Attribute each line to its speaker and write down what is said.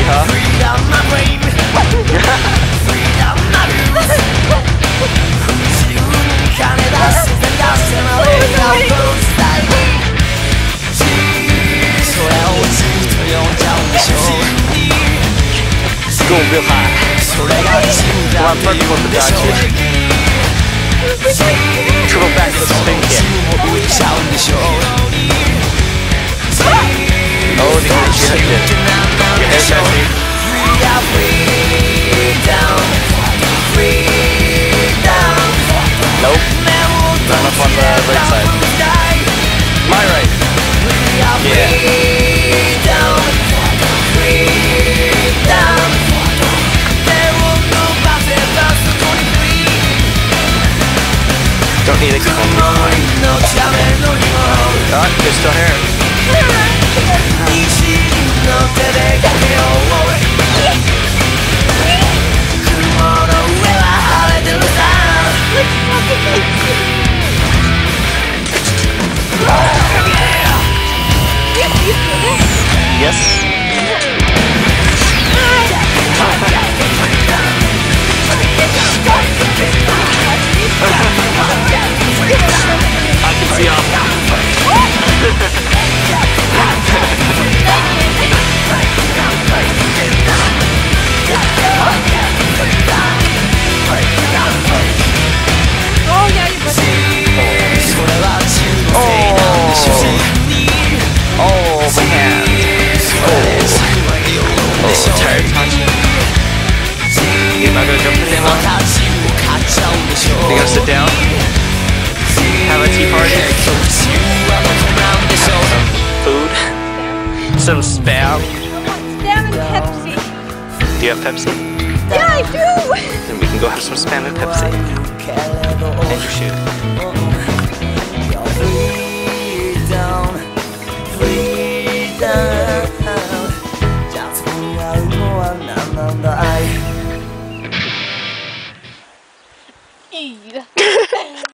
Speaker 1: huh? Going real high. Come on, fuck people got you. Triple back to the spin kick. Oh, the shit. Your hair's dude. Nope. Not enough on the right side. My right. Yeah. Don't need it. Oh, there's still hair. Yes. I can see off.
Speaker 2: Oh yeah, you put it.
Speaker 1: Oh man. Oh, tired touching. You're not gonna jump in anymore? You gonna sit down? Have a tea party? Some food? Some spam?
Speaker 2: Spam and Pepsi.
Speaker 1: Do you have Pepsi?
Speaker 2: Yeah, I do!
Speaker 1: Then we can go have some spam and Pepsi. And your shoe.